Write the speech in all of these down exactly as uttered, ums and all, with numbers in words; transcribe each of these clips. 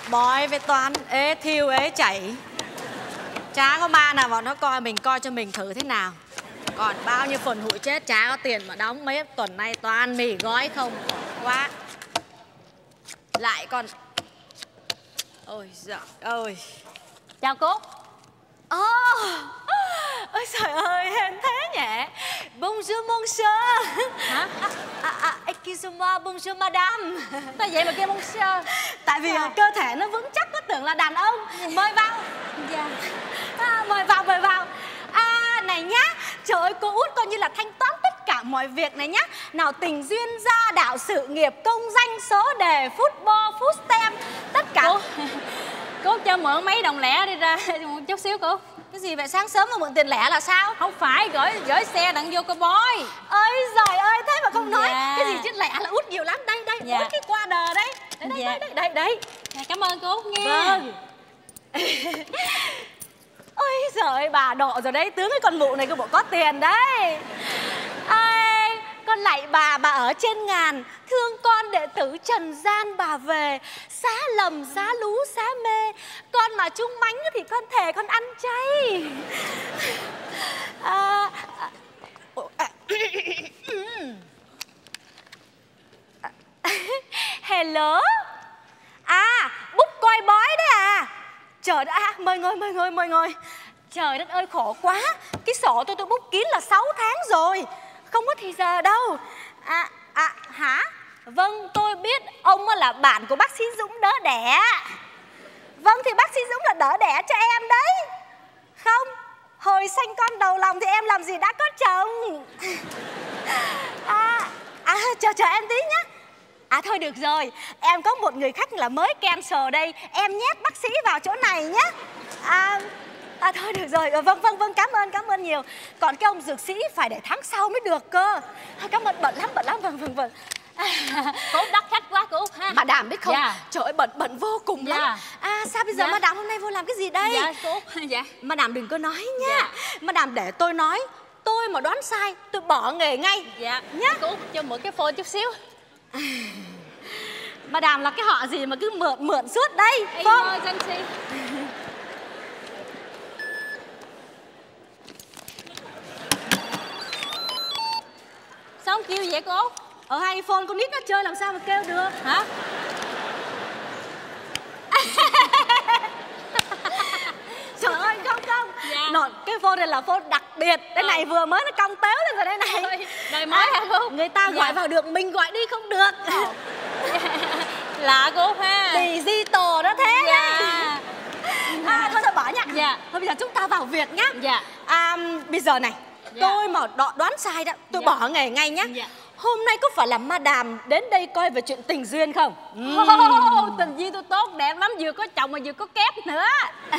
Bói với toán ế thiêu ế chảy. Chả có ma nào vào nó coi mình, coi cho mình thử thế nào. Còn bao nhiêu phần hụi chết chả có tiền mà đóng. Mấy tuần nay toàn mì gói không. Quá. Lại còn... Ôi giời ơi. Chào cô. Ồ oh. Ôi trời ơi, hên thế nhỉ. Bonjour monsieur. Hả? À, à, à, excuse-moi, bonjour madame. Tại vậy mà kêu monsieur? Tại vì à. cơ thể nó vững chắc, có tưởng là đàn ông. Mời vào. Dạ. À, mời vào, mời vào. À, này nhá. Trời ơi, cô út coi như là thanh toán tất cả mọi việc này nhá. Nào tình duyên, gia đạo, sự nghiệp, công danh, số đề, football, food tất cả. Cô, cô cho mượn mấy đồng lẻ đi ra một chút xíu cô. Cái gì vậy, sáng sớm mà mượn tiền lẻ là sao? Không phải, gửi gửi xe đặng vô cô bói. Ơi giời ơi, thế mà không nói. Dạ. Cái gì chứ lẻ là út nhiều lắm. Đây, đây, Dạ. út cái qua đờ đây. Đây, đây, Dạ. đây, đây, đây. Dạ, cảm ơn cô nghe. Vâng. Ôi giời ơi, bà độ rồi đấy. Tướng cái con mụ này có bộ có tiền đấy. Ây, con lạy bà, bà ở trên ngàn. Thương con đệ tử trần gian bà về. Xá lầm, xá lú, xá mê. Con mà chung mánh thì con thề con ăn chay. À, à, hello. À, bút coi bói đấy à. Trời đất, à, mời ngồi, mời ngồi, mời ngồi. Trời đất ơi, khổ quá. Cái sổ tôi tôi bút kín là sáu tháng rồi. Không có thì giờ đâu. À, à, hả? Vâng, tôi biết ông là bạn của bác sĩ Dũng đỡ đẻ. Vâng, thì bác sĩ Dũng là đỡ đẻ cho em đấy. Không, hồi sanh con đầu lòng thì em làm gì đã có chồng. À, à chờ chờ em tí nhá. À thôi được rồi, em có một người khách là mới cancel đây. Em nhét bác sĩ vào chỗ này nhé. À, à thôi được rồi, vâng vâng vâng, cảm ơn, cảm ơn nhiều. Còn cái ông dược sĩ phải để tháng sau mới được cơ. Cảm ơn, bận lắm, bận lắm, vâng vâng vâng. À, cô đắt khách quá cô ha. Bà Đàm biết không? Dạ. Trời ơi, bận bận vô cùng Dạ. lắm. À sao bây giờ Dạ. Bà Đàm hôm nay vô làm cái gì đây? Dạ cô. Dạ. Bà Đàm đừng có nói nha. Dạ. Bà Đàm để tôi nói. Tôi mà đoán sai tôi bỏ nghề ngay. Dạ nhá. Cô cho mượn cái phone chút xíu. À, bà Đàm là cái họ gì mà cứ mượn mượn suốt đây? Emergency. Sao không kêu vậy cô? Ở hai phone con nít nó chơi làm sao mà kêu được? Hả? Trời ơi, không không. Dạ. Nọ, cái phone này là phone đặc biệt. Cái Ờ. này vừa mới nó cong téo lên rồi đây này. Ôi, đời mới hả cô? Người ta Dạ. gọi vào được, mình gọi đi không được. Ờ. Lạ cô ha. Digital đó thế. Dạ. À, thôi thôi bỏ nha. Dạ. Thôi bây giờ chúng ta vào việc nhá. Dạ. À, bây giờ này, Dạ. tôi mà đo- đoán sai đó, tôi Dạ. bỏ nghề ngay nhá. Dạ. Hôm nay có phải là Madam đến đây coi về chuyện tình duyên không? Oh, tình duyên tôi tốt đẹp lắm, vừa có chồng mà vừa có kép nữa.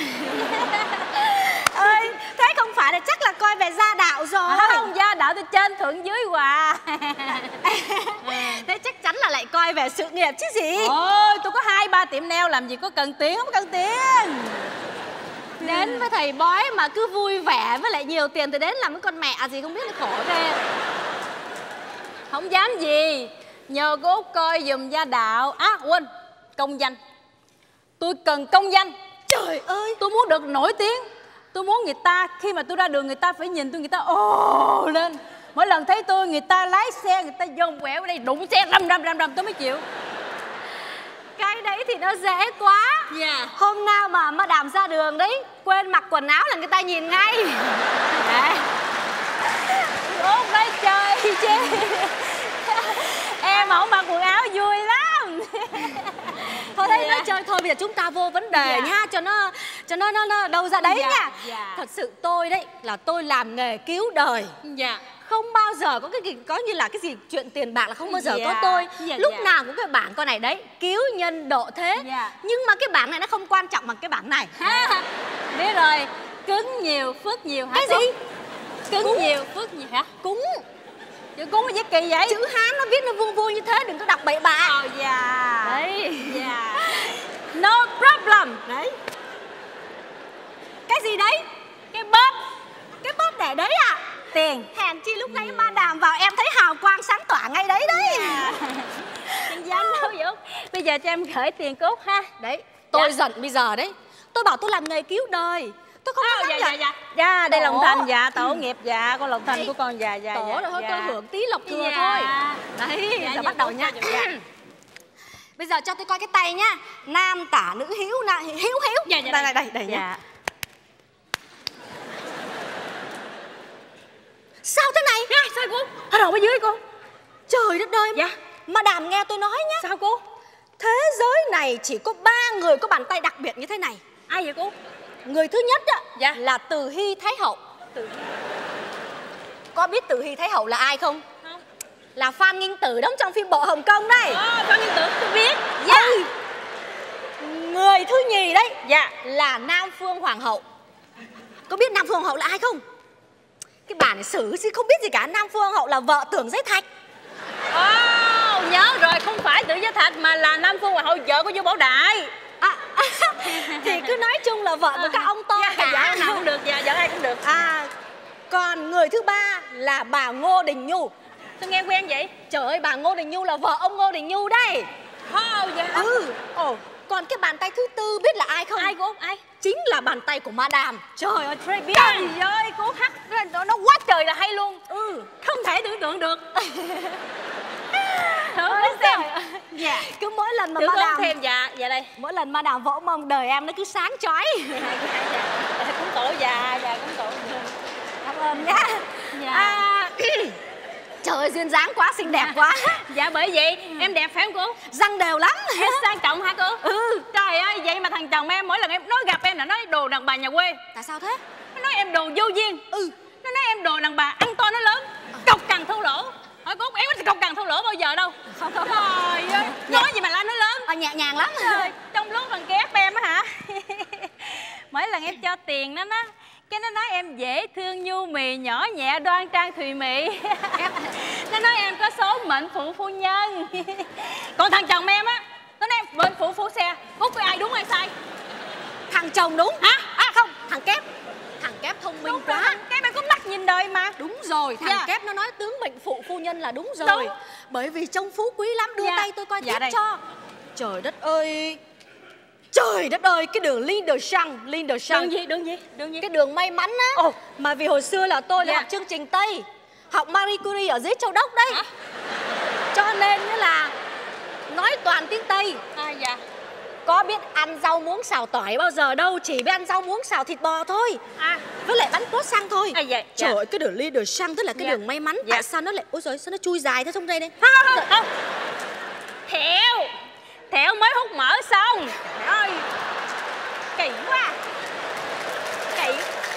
Ơi, thế không phải là chắc là coi về gia đạo rồi. Không, gia đạo tôi trên thượng dưới hòa. Thế chắc chắn là lại coi về sự nghiệp chứ gì. Ôi, tôi có hai ba tiệm nail, làm gì có cần tiền, không cần tiền. Đến với thầy bói mà cứ vui vẻ với lại nhiều tiền thì đến làm cái con mẹ gì không biết là khổ ghê. Không dám gì. Nhờ cô Út coi giùm gia đạo. À quên, công danh. Tôi cần công danh. Trời ơi, Tôi muốn được nổi tiếng. Tôi muốn người ta, khi mà tôi ra đường người ta phải nhìn tôi, người ta ồ lên. Mỗi lần thấy tôi, người ta lái xe, người ta vòng quẹo ở đây, đụng xe rầm rầm rầm rầm tôi mới chịu. cái đấy thì nó dễ quá. Dạ. Hôm nào mà Madam ra đường đấy, quên mặc quần áo là người ta nhìn ngay. Đấy. Út nói chơi chứ. Em không mặc quần áo vui lắm. Thôi đây Dạ. nói chơi thôi, bây giờ chúng ta vô vấn đề Dạ. nha, cho nó cho nó nó, nó đâu ra đấy Dạ. nha. Dạ. Thật sự tôi đấy là tôi làm nghề cứu đời. Dạ. Không bao giờ có cái gì có như là cái gì chuyện tiền bạc là không bao giờ Dạ. có tôi. Dạ, Lúc dạ. nào cũng cái bảng con này đấy, cứu nhân độ thế. Dạ. Nhưng mà cái bảng này nó không quan trọng bằng cái bảng này. Ha, biết rồi, cứng nhiều phước nhiều hả? Cái cô? gì? Cứng Cúng. nhiều phước nhiều hả? Cúng. Chữ cúng cái gì kỳ vậy? Chữ Hán nó viết nó vuông vuông như thế, đừng có đọc bậy bạ. Ờ dạ. Đấy. Dạ. No problem. Đấy. Cái gì đấy? Cái bóp. Cái bóp để đấy à? Tiền. Hèn chi lúc nãy Madam vào em thấy hào quang sáng tỏa ngay đấy đấy. Dạ. Kinh doanh đâu vậy? Bây giờ cho em gửi tiền cốt ha. Đấy, Tôi giận bây giờ đấy. Tôi bảo tôi làm nghề cứu đời. Tôi không có dạ, dám dạ, dạ, dạ, đây Tổ. Lòng Thành, dạ, tổ nghiệp, dạ, con Lòng Thành của con, dạ, dạ, Tổ dạ, rồi thôi, dạ. tôi hưởng tí lộc thừa Dạ. thôi. Đấy, Dạ, giờ dạ, bắt đầu tốt nha. cho, dạ. Bây giờ cho tôi coi cái tay nhá. Nam tả nữ hiếu, na, hiếu hiếu. Dạ, dạ, đây, đây. đây, đây, đây nhá. Dạ. Sao thế này? À, sao cô? Ở đầu ở dưới cô? Trời đất ơi. Dạ. Madam nghe tôi nói nhá. Sao cô? Thế giới này chỉ có ba người có bàn tay đặc biệt như thế này. Ai vậy cô? Người thứ nhất á, Dạ. là Từ Hy Thái Hậu. Từ Có biết Từ Hy Thái Hậu là ai không? không? Là Phan Nghinh Tử đóng trong phim Bộ Hồng Kông đây. Ờ, Phan Nghinh Tử tôi biết. Dạ. Người thứ nhì đấy, Dạ. là Nam Phương Hoàng Hậu. Có biết Nam Phương Hoàng Hậu là ai không? Cái bà này xử chứ không biết gì cả. Nam Phương Hoàng Hậu là vợ Tưởng Giới Thạch. Ồ, nhớ rồi, không phải Tưởng Giới Thạch mà là Nam Phương Hoàng Hậu, vợ của Vua Bảo Đại. À, thì cứ nói chung là vợ của các ông to Dạ, cả. dạ, nào cũng được, dạ, vợ ai cũng được. À, còn người thứ ba là bà Ngô Đình Nhu. Tôi nghe quen vậy. Trời ơi, bà Ngô Đình Nhu là vợ ông Ngô Đình Nhu đây. Ồ, dạ. Ừ. Ồ, còn cái bàn tay thứ tư biết là ai không? Ai cô? Ai? Chính là bàn tay của Madam. Trời ơi, Trey biết. Trời ơi, cô hát nó, nó quá trời là hay luôn. Ừ. Không thể tưởng tượng được. Thử Ôi đến xem. trời ơi. Dạ. Cứ mỗi lần mà Thử Madam con thêm, dạ, dạ đây. mỗi lần Madam vỗ mông đời em nó cứ sáng chói. Dạ, cũng tổ, dạ, dạ, cũng tổ. Cảm ơn nhá. Dạ. À, trời ơi, duyên dáng quá, xinh đẹp quá. Dạ, bởi vậy em đẹp phải không cô? Răng đều lắm. Em sang trọng hả cô? Ừ. Trời ơi, vậy mà thằng chồng em mỗi lần em nói gặp em là nói đồ đàn bà nhà quê. Tại sao thế? Nó nói em đồ vô duyên. Ừ. Nó nói em đồ đàn bà ăn to nó lớn, cọc cằn thô lỗ. Hỏi cô éo thì cọc cằn thô lỗ bao giờ đâu. Không, không. Trời ơi, nói gì mà la nó lớn. À, nhẹ nhàng lắm. Trời, trong lúc thằng kép em á hả? Mỗi lần em cho tiền nó nó cái nó nói em dễ thương nhu mì, nhỏ nhẹ đoan trang thùy mị. Nó nói em có số mệnh phụ phu nhân. Còn thằng chồng em á, nó nói em mệnh phụ phu xe. Cút với ai đúng ai sai? Thằng chồng đúng. Hả? À không, thằng Kép. Thằng Kép thông minh Đúng quá. rồi, cái em có mắt nhìn đời mà. Đúng rồi, thằng Dạ. Kép nó nói tướng mệnh phụ phu nhân là đúng rồi. Đúng. Bởi vì trông phú quý lắm, đưa Dạ. tay tôi coi Dạ tiếp đây. cho. Trời đất ơi. Trời đất ơi, cái đường Linh de Chang, Linh de Chang. Đường gì, đường gì, đường gì? Cái đường may mắn á. Ồ. Mà vì hồi xưa là tôi là Dạ. học chương trình Tây, học Marie Curie ở dưới Châu Đốc đấy. Hả? Cho nên nghĩa là nói toàn tiếng Tây. À, dạ. Có biết ăn rau muống xào tỏi bao giờ đâu, chỉ biết ăn rau muống xào thịt bò thôi. À, Với lại bánh cốt xăng thôi. à dạ, Trời dạ. ơi, cái đường Ly de Chang tức là cái Dạ. đường may mắn. Dạ. Tại sao nó lại, ôi giời, sao nó chui dài thế trong đây đây? Không, không, không, không. Thẹo Thẹo mới hút mỡ xong. Trời ơi, kỳ quá. Kỳ.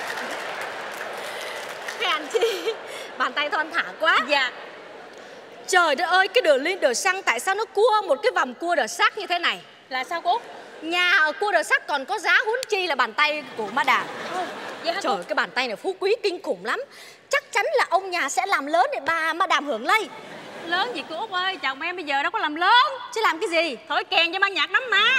Hèn chi bàn tay thon thả quá. Dạ. Trời đất ơi, cái đường Ly de Chang tại sao nó cua một cái vòng cua đờ sắc như thế này? Là sao cô? Nhà ở cua đờ sắc còn có giá huống chi là bàn tay của Madam. Dạ hả Trời cô? ơi, cái bàn tay này phú quý kinh khủng lắm. Chắc chắn là ông nhà sẽ làm lớn để bà Madam hưởng lây. Lớn gì cô Út ơi, chồng em bây giờ đâu có làm lớn. Chứ làm cái gì? Thổi kèn cho ban nhạc nắm ma.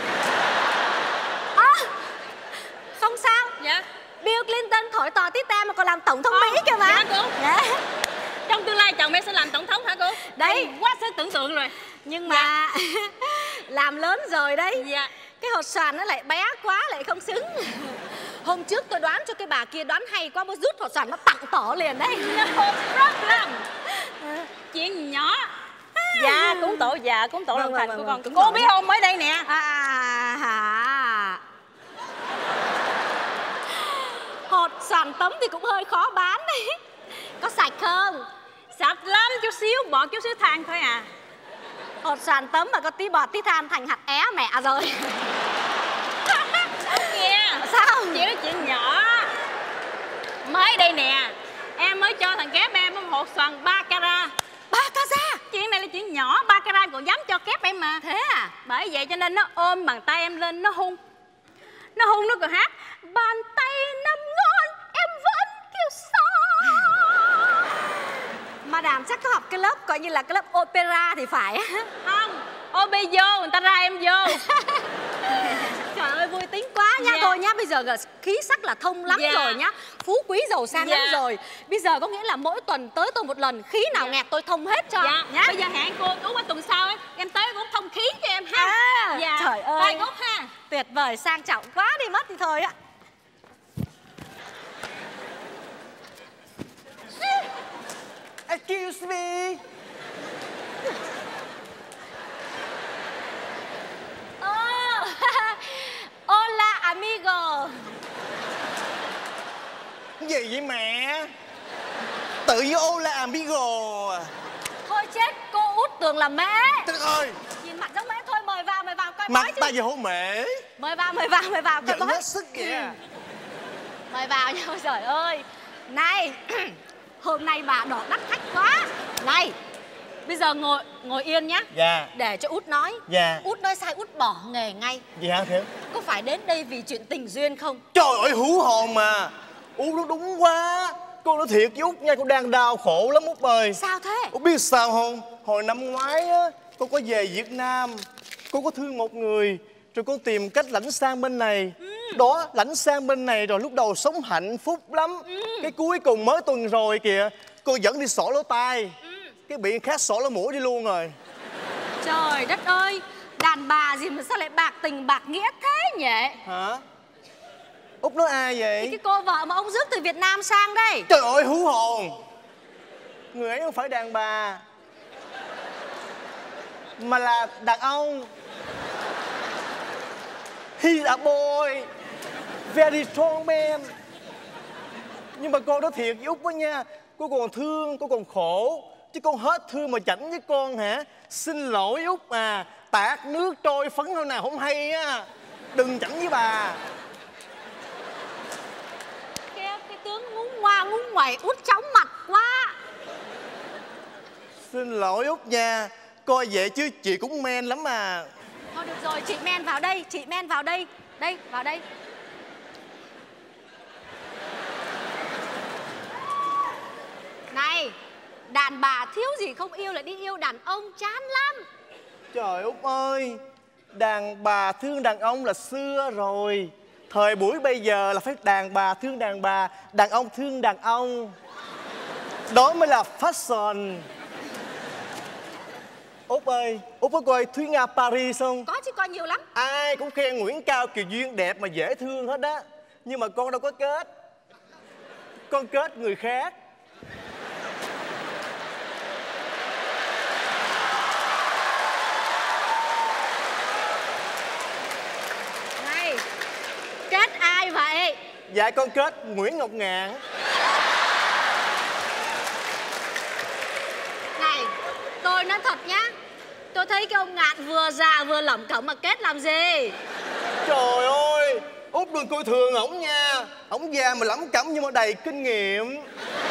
À, không sao. Dạ. Bill Clinton thổi tò tí te mà còn làm tổng thống Ồ, Mỹ kìa mà. dạ cô. Dạ. Trong tương lai chồng em sẽ làm tổng thống hả cô? Đấy. Em quá sức tưởng tượng rồi. Nhưng mà làm lớn rồi đấy. Dạ. Cái hột xoàn nó lại bé quá, lại không xứng. Hôm trước tôi đoán cho cái bà kia đoán hay quá, mới rút hột xoàn nó tặng tổ liền đấy. Rất lắm. Chuyện nhỏ. Dạ, cúng tổ, dạ, cúng tổ Vâng, lòng vâng, thành vâng, của vâng, con. cúng Cô tổ biết nhé. không, mới đây nè. À hả? Hột xoàn tấm thì cũng hơi khó bán đấy. Có sạch không? Sạch lắm, chút xíu, bỏ chút xíu than thôi à. Hột xoàn tấm mà có tí bọt tí than thành hạt é mẹ rồi. Nghe. Sao? Chỉ nói chuyện nhỏ. Mới đây nè, em mới cho thằng kép em một hột xoàn ba carat. Ba ca ra. Chuyện này là chuyện nhỏ, ba carat còn dám cho kép em mà. Thế à? Bởi vậy cho nên nó ôm bàn tay em lên, nó hung. Nó hung, nó còn hát bàn tay năm ngon, em vẫn kêu sao. Madam chắc có học cái lớp coi như là cái lớp opera thì phải. Không, ô bê vô, người ta ra em vô. Trời ơi vui tính quá nha. Dạ. Thôi nhá, bây giờ khí sắc là thông lắm Dạ. rồi nhá. Phú quý giàu sang Dạ. lắm rồi. Bây giờ có nghĩa là mỗi tuần tới tôi một lần. Khí nào Dạ. nghẹt tôi thông hết cho Dạ, nhá. bây giờ hẹn cô Út ở tuần sau ấy, em tới Út thông khí cho em ha. À, Dạ. trời ơi. Bye Út ha. tuyệt vời, sang trọng quá đi mất thì thôi ạ. Excuse me. Oh, hola amigo. Gì vậy mẹ? Tự nhiên hola amigo. Thôi chết, cô út tưởng là mễ. Trời ơi, nhìn mặt giống mễ. Thôi mời vào, mời vào coi mặt bói chứ. ta gì hôn mẹ. Mời vào, mời vào, mời vào coi Giận bói. hết sức kìa. Mời vào nha. Ôi trời ơi. Này, hôm nay bà đỏ đắt khách quá. Này, bây giờ ngồi ngồi yên nhá. Dạ. Để cho út nói. Dạ. Út nói sai út bỏ nghề ngay. Gì hả Thiệu? Có phải đến đây vì chuyện tình duyên không? Trời ơi hú hồn mà. Út nó đúng quá. Cô nói thiệt với Út nha, cô đang đau khổ lắm Út ơi. Sao thế? Út biết sao không? Hồi năm ngoái á, cô có về Việt Nam. Cô có thương một người, rồi cô tìm cách lãnh sang bên này. ừ. Đó, lãnh sang bên này rồi lúc đầu sống hạnh phúc lắm. ừ. Cái cuối cùng mới tuần rồi kìa, cô dẫn đi xỏ lỗ tai. ừ. Cái bị người khác xỏ lỗ mũi đi luôn rồi. Trời đất ơi, đàn bà gì mà sao lại bạc tình bạc nghĩa thế nhỉ? Hả? Út nói ai vậy? Thì cái cô vợ mà ông rước từ Việt Nam sang đây. Trời ơi hú hồn. Người ấy không phải đàn bà, mà là đàn ông. He's a boy, very strong man. Nhưng mà con nói thiệt với Út đó nha, cô còn thương, cô còn khổ. Chứ con hết thương mà chảnh với con hả? Xin lỗi Út à, tạt nước trôi phấn thôi nào không hay á. Đừng chảnh với bà. Cái, cái tướng ngúng ngoa ngúng ngoẩy út chóng mặt quá. Xin lỗi Út nha, coi vậy chứ chị cũng men lắm mà. Thôi được rồi, chị men vào đây, chị men vào đây. Đây, vào đây. Này, đàn bà thiếu gì không yêu lại đi yêu đàn ông, chán lắm. Trời Út ơi, đàn bà thương đàn ông là xưa rồi. Thời buổi bây giờ là phải đàn bà thương đàn bà, đàn ông thương đàn ông. Đó mới là fashion. Út ơi, Út có coi Thúy Nga Paris không? Có chứ, coi nhiều lắm. Ai cũng khen Nguyễn Cao Kiều Duyên đẹp mà dễ thương hết á. Nhưng mà con đâu có kết. Con kết người khác. Này, kết ai vậy? Dạ con kết Nguyễn Ngọc Ngạn. Này, tôi nói thật nhá, tôi thấy cái ông Ngạn vừa già vừa lẩm cẩm mà kết làm gì? Trời ơi, Út đừng coi thường ổng nha. Ổng già mà lẩm cẩm nhưng mà đầy kinh nghiệm.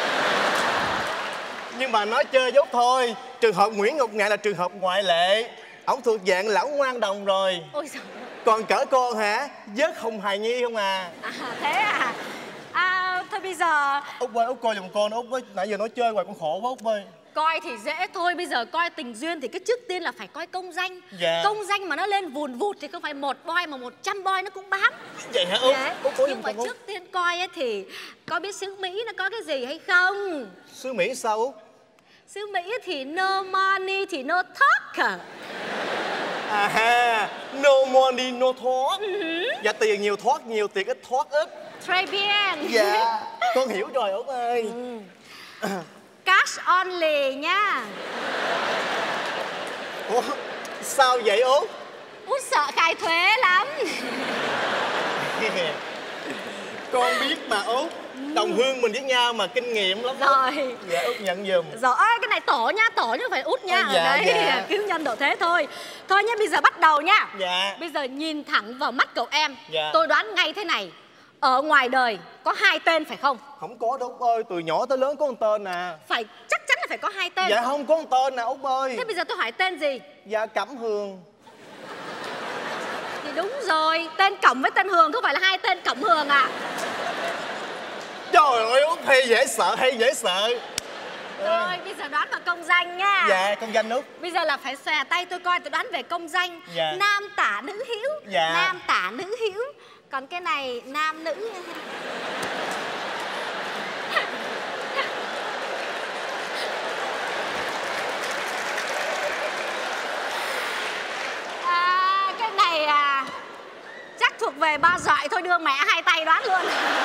Nhưng mà nói chơi với Út thôi. Trường hợp Nguyễn Ngọc Ngạn là trường hợp ngoại lệ. Ổng thuộc dạng lão ngoan đồng rồi. Ôi giời. Còn cỡ con hả? Vớt Hồng Hài Nhi không à? À thế à? À thôi bây giờ Út ơi, Út coi giùm con. Út ơi, nãy giờ nói chơi hoài con khổ quá Út ơi. coi thì dễ thôi, bây giờ coi tình duyên thì cái trước tiên là phải coi công danh. Dạ. Công danh mà nó lên vùn vụt thì không phải một boy mà một trăm boy nó cũng bám. Vậy hả Út? Đấy. Út có Nhưng giùm mà con Út. trước tiên coi ấy thì có biết xứ Mỹ nó có cái gì hay không? Xứ Mỹ sao Út? Xứ Mỹ thì no money thì no talk à. À ha, no money no talk. uh-huh. Dạ tiền nhiều thoát nhiều, tiền ít thoát ít. Très bien. Dạ, con hiểu rồi Út ơi. ừ. Cash only nha. Ủa, sao vậy Út? Út sợ khai thuế lắm. Con biết mà Út, đồng hương mình với nhau mà kinh nghiệm lắm. Rồi. Dạ Út nhận giùm. Rồi cái này tổ nha, tổ chứ không phải út nha. À, dạ, ở đấy dạ. cứu nhân độ thế thôi. Thôi nhé, bây giờ bắt đầu nha. Dạ. Bây giờ nhìn thẳng vào mắt cậu em. Dạ. Tôi đoán ngay thế này, ở ngoài đời có hai tên phải không? Không có đâu Út ơi, từ nhỏ tới lớn có một tên à. Phải, chắc chắn là phải có hai tên. Dạ không có một tên nào Út ơi. Thế bây giờ tôi hỏi tên gì? Dạ Cẩm Hường. Thì đúng rồi, tên Cẩm với tên Hường không phải là hai tên Cẩm Hường à? Trời ơi Út, hay dễ sợ, hay dễ sợ. Rồi, bây giờ đoán vào công danh nha. Dạ, công danh Út. Bây giờ là phải xòe tay tôi coi, tôi đoán về công danh. Dạ. Nam tả nữ hữu. Dạ. Nam tả nữ hữu. Còn cái này nam nữ. À, cái này à, về ba dọi thôi, đưa mẹ hai tay đoán luôn.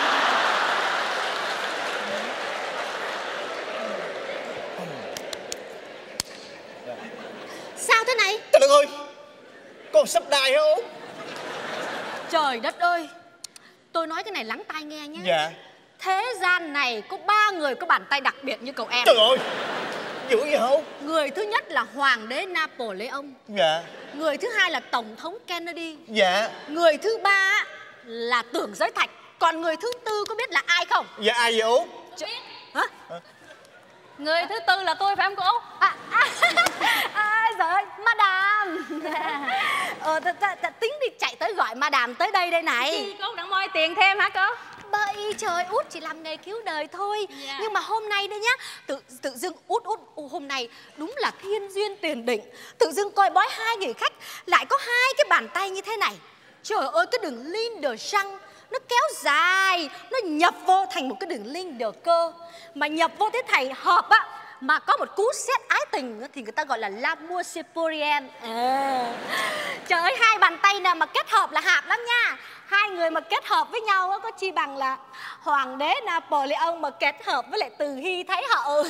Sao thế này? Trời đất ơi, con sắp đài hả Út? Trời đất ơi, tôi nói cái này lắng tai nghe nhé. Dạ. Thế gian này có ba người có bàn tay đặc biệt như cậu em. Trời ơi, dữ vậy hả Út? Người thứ nhất là Hoàng đế Napoleon. Dạ. Người thứ hai là Tổng thống Kennedy. Dạ. Người thứ ba là Tưởng Giới Thạch. Còn người thứ tư có biết là ai không? Dạ ai vậy Út? Ch Hả? À. Người thứ tư là tôi phải không cô Út? À, à, à, giời ơi, Madame. Ờ, ta, ta, ta, tính đi chạy tới gọi Madame tới đây đây này. Chị cô đang moi tiền thêm hả cô? Bậy trời, Út chỉ làm nghề cứu đời thôi. Dạ. Nhưng mà hôm nay đây nhá, tự tự dưng Út Út Út hôm nay đúng là thiên duyên tiền định. Tự dưng coi bói hai người khách lại có hai cái bàn tay như thế này. Trời ơi, cái đường linh de răng nó kéo dài, nó nhập vô thành một cái đường linh de cơ. Mà nhập vô thế thầy hợp á, mà có một cú sét ái tình thì người ta gọi là l'amour seporien. À. Trời ơi, hai bàn tay nào mà kết hợp là hạp lắm nha. Hai người mà kết hợp với nhau á, có chi bằng là Hoàng đế Napoleon mà kết hợp với lại Từ Hy Thái Hậu.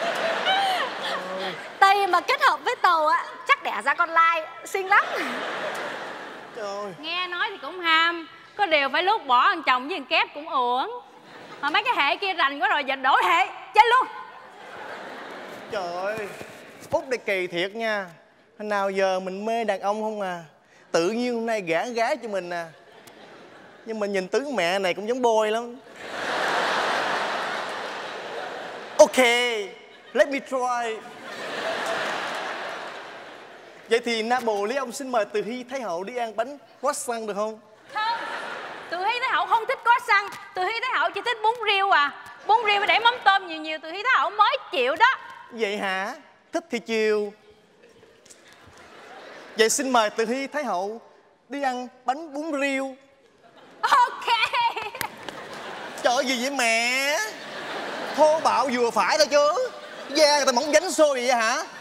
Tây mà kết hợp với Tàu á, chắc đẻ ra con lai xinh lắm. Trời. Nghe nói thì cũng ham, có điều phải lúc bỏ thằng chồng với thằng Kép cũng uổng. Mà mấy cái hệ kia rành quá rồi, giờ đổi hệ chết luôn. Trời ơi, Út đây kỳ thiệt nha. Hồi nào giờ mình mê đàn ông không à. Tự nhiên hôm nay gả gái cho mình à. Nhưng mà nhìn tướng mẹ này cũng giống bôi lắm. Ok, let me try. Vậy thì Napoleon xin mời Từ Hy Thái Hậu đi ăn bánh croissant được không? Không, Từ Hy Thái Hậu không thích có xăng. Từ Hy Thái Hậu chỉ thích bún riêu à. Bún riêu phải để mắm tôm nhiều nhiều, Từ Hy Thái Hậu mới chịu đó. Vậy hả? Thích thì chiều. Vậy xin mời Từ Hy Thái Hậu đi ăn bánh bún riêu. Ok. Trời ơi, gì vậy mẹ? Thô bạo vừa phải thôi chứ. Da người ta mỏng dánh xôi vậy hả?